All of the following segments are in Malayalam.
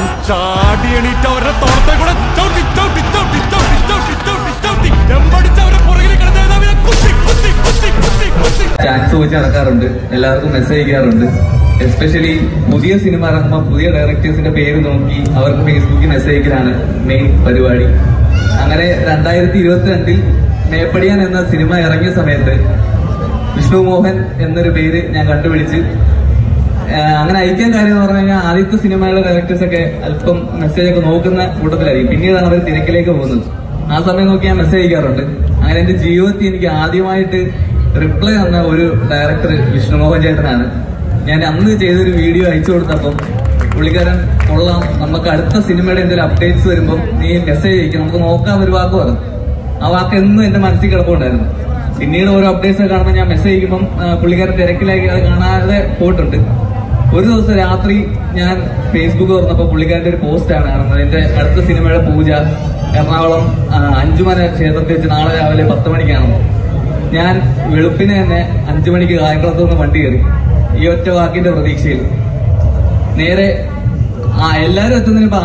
ചാടി എണീറ്റ് അവരുടെ തോളത്തെ കൂടെ ചവിട്ടി ചവിട്ടി ചവിട്ടി ചവിട്ടി ചവിട്ടി ചവിട്ടി ചവിട്ടി എമ്പടിച്ച് അവരെ പുറകിൽ കിടന്നവരെ കുത്തി കുത്തി കുത്തി കുത്തി കുത്തി ചാൻസ് വെച്ച് നടക്കാറുണ്ട്. എല്ലാവർക്കും മെസ്സേജ് അയക്കാറുണ്ട്. എസ്പെഷ്യലി പുതിയ സിനിമ ഇറങ്ങുമ്പോൾ പുതിയ ഡയറക്ടേഴ്സിന്റെ പേര് നോക്കി അവർക്ക് ഫേസ്ബുക്കിൽ മെസ്സേജ് അയക്കലാണ് മെയിൻ പരിപാടി. അങ്ങനെ 2022 മേപ്പടിയാൻ എന്ന സിനിമ ഇറങ്ങിയ സമയത്ത് വിഷ്ണു മോഹൻ എന്നൊരു പേര് ഞാൻ കണ്ടുപിടിച്ച് അങ്ങനെ അയക്കാൻ കാര്യം എന്ന് പറഞ്ഞു കഴിഞ്ഞാൽ ആദ്യത്തെ സിനിമയുടെ ഡയറക്ടേഴ്സ് ഒക്കെ അല്പം മെസ്സേജ് ഒക്കെ നോക്കുന്ന കൂട്ടത്തിലായിരിക്കും. പിന്നീടാണ് അവർ തിരക്കിലേക്ക് പോകുന്നത്. ആ സമയം നോക്കി ഞാൻ മെസ്സേജ് അയക്കാറുണ്ട്. അങ്ങനെ എന്റെ ജീവിതത്തിൽ എനിക്ക് ആദ്യമായിട്ട് റിപ്ലൈ തന്ന ഒരു ഡയറക്ടർ വിഷ്ണു മോഹൻ ചേട്ടനാണ്. ഞാൻ അന്ന് ചെയ്തൊരു വീഡിയോ അയച്ചു കൊടുത്തപ്പം പുള്ളിക്കാരൻ കൊള്ളാം, നമുക്ക് അടുത്ത സിനിമയുടെ എന്തെങ്കിലും അപ്ഡേറ്റ്സ് വരുമ്പോൾ നീ മെസ്സേജ് അയക്കും, നമുക്ക് നോക്കാം ഒരു വാക്ക് പറഞ്ഞു. ആ വാക്ക് എന്നും എന്റെ മനസ്സിൽ കിടപ്പുണ്ടായിരുന്നു. പിന്നീട് ഓരോ അപ്ഡേറ്റ്സ് ഒക്കെ കാണുമ്പോൾ ഞാൻ മെസ്സേജ് അയക്കുമ്പോൾ പുള്ളിക്കാരൻ തിരക്കിലാക്കി അത് കാണാതെ പോയിട്ടുണ്ട്. ഒരു ദിവസം രാത്രി ഞാൻ ഫേസ്ബുക്ക് തുറന്നപ്പോൾ പുള്ളിക്കാരന്റെ ഒരു പോസ്റ്റാണ് കാണുന്നത്. എന്റെ അടുത്ത സിനിമയുടെ പൂജ എറണാകുളം അഞ്ചുമന ക്ഷേത്രത്തിൽ വെച്ച് നാളെ രാവിലെ 10 മണിക്കാണ്. ഞാൻ വെളുപ്പിന് തന്നെ 5 മണിക്ക് കായംകുളത്ത് നിന്ന് വണ്ടി കയറി ഈ ഒറ്റ വാക്കിന്റെ പ്രതീക്ഷയിൽ. നേരെ എല്ലാവരും എത്തുന്നതിന് ഇപ്പൊ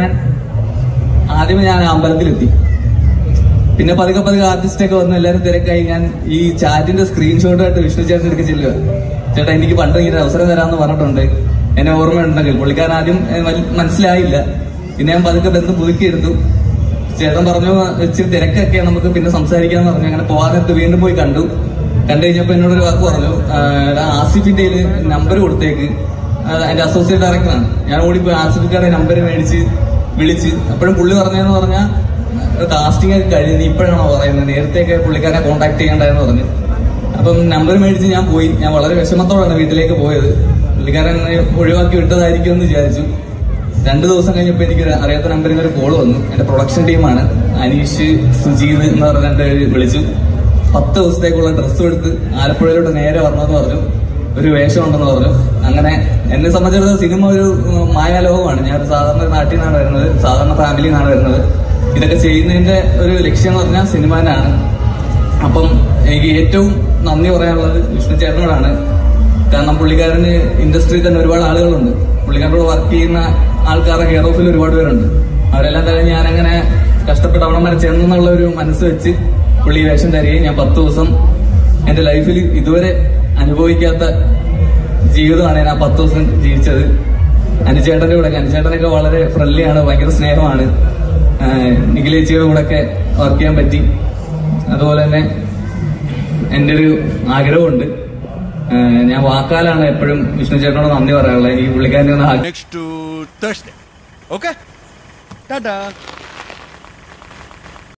ആദ്യമേ ഞാൻ അമ്പലത്തിലെത്തി. പിന്നെ പതുക്കെ ആർട്ടിസ്റ്റൊക്കെ വന്ന് എല്ലാവരും തിരക്കായി. ഞാൻ ഈ ചാറ്റിന്റെ സ്ക്രീൻഷോട്ടായിട്ട് വിഷ്ണു ചേട്ടൻ എടുക്കുക ചെല്ലുക. ചേട്ടാ എനിക്ക് പണ്ട് ഇങ്ങനെ അവസരം തരാമെന്ന് പറഞ്ഞിട്ടുണ്ട്, എന്നെ ഓർമ്മയുണ്ടെങ്കിൽ. പുള്ളിക്കാരൻ ആദ്യം മനസ്സിലായില്ല. പിന്നെ ഞാൻ പതുക്കെ ബന്ധം പുതുക്കിയെടുത്തു. ചേട്ടൻ പറഞ്ഞു ഇച്ചിരി തിരക്കൊക്കെ നമുക്ക് പിന്നെ സംസാരിക്കാന്ന് പറഞ്ഞു. അങ്ങനെ പോകാനെടുത്ത് വീണ്ടും പോയി കണ്ടു കഴിഞ്ഞപ്പോ എന്നോടൊരു വാക്ക് പറഞ്ഞു, ആസിഫിന്റെ നമ്പർ കൊടുത്തേക്ക്, എന്റെ അസോസിയേറ്റ് ഡയറക്ടറാണ്. ഞാൻ ഓടിപ്പോയി ആസിഫിക്കാരുടെ നമ്പർ മേടിച്ച് വിളിച്ച്. അപ്പോഴും പുള്ളി പറഞ്ഞതെന്ന് പറഞ്ഞാൽ കാസ്റ്റിംഗ് ഒക്കെ കഴിഞ്ഞ് ഇപ്പോഴാണോ പറയുന്നത്, നേരത്തെയൊക്കെ പുള്ളിക്കാരനെ കോൺടാക്ട് ചെയ്യണ്ടായെന്ന് പറഞ്ഞു. അപ്പം നമ്പർ മേടിച്ച് ഞാൻ പോയി. ഞാൻ വളരെ വിഷമത്തോടാണ് വീട്ടിലേക്ക് പോയത്. പുള്ളിക്കാരൻ ഒഴിവാക്കി വിട്ടതായിരിക്കും എന്ന് വിചാരിച്ചു. 2 ദിവസം കഴിഞ്ഞപ്പോൾ എനിക്ക് അറിയാത്ത നമ്പറിൽ നിന്ന് ഒരു കോൾ വന്നു. എന്റെ പ്രൊഡക്ഷൻ ടീമാണ്, അനീഷ് സുജീത് എന്ന് പറഞ്ഞ 2 പേര് വിളിച്ചു. 10 ദിവസത്തേക്കുള്ള ഡ്രസ്സും എടുത്ത് ആലപ്പുഴയിലോട്ട് നേരെ വരണമെന്ന് പറഞ്ഞു. ഒരു വേഷമുണ്ടെന്ന് പറഞ്ഞു. അങ്ങനെ എന്നെ സംബന്ധിച്ചിടത്തോളം സിനിമ ഒരു മായാലോകമാണ്. ഞാൻ സാധാരണ നാട്ടിൽ നിന്നാണ് വരുന്നത്, സാധാരണ ഫാമിലിയിൽ നിന്നാണ് വരുന്നത്. ഇതൊക്കെ ചെയ്യുന്നതിന്റെ ഒരു ലക്ഷ്യം എന്ന് പറഞ്ഞാൽ സിനിമ തന്നെയാണ്. അപ്പം എനിക്ക് ഏറ്റവും നന്ദി പറയാനുള്ളത് വിഷ്ണു ചേട്ടനോടാണ്. കാരണം പുള്ളിക്കാരന് ഇൻഡസ്ട്രിയിൽ തന്നെ ഒരുപാട് ആളുകളുണ്ട്. പുള്ളിക്കാരോട് വർക്ക് ചെയ്യുന്ന ആൾക്കാരുടെ കെയർ ഓഫിൽ ഒരുപാട് പേരുണ്ട്. അവരെല്ലാം തന്നെ ഞാനങ്ങനെ കഷ്ടപ്പെട്ട് അവിടെ വരെ ചെന്നുള്ള ഒരു മനസ്സ് വെച്ച് പുള്ളി വേഷം തരികയും ഞാൻ 10 ദിവസം എന്റെ ലൈഫിൽ ഇതുവരെ അനുഭവിക്കാത്ത ജീവിതമാണ് ഞാൻ ആ 10 ദിവസം ജീവിച്ചത്. അനുചേട്ടന്റെ കൂടെ. അനുചേട്ടനൊക്കെ വളരെ ഫ്രണ്ട്ലിയാണ്, ഭയങ്കര സ്നേഹമാണ്. നിഖിലേച്ചിയുടെ കൂടെ ഒക്കെ വർക്ക് ചെയ്യാൻ പറ്റി. അതുപോലെ തന്നെ എൻ്റെ ഒരു ആഗ്രഹമുണ്ട്. ഞാൻ വാക്കാലാണ് എപ്പോഴും വിഷ്ണു ചേട്ടനോട് നന്ദി പറയാനുള്ളത്. എനിക്ക് പുള്ളിക്കാരൻ്റെ നെക്സ്റ്റ് തേഴ്സ്ഡേ. ഓക്കെ, ടാറ്റാ.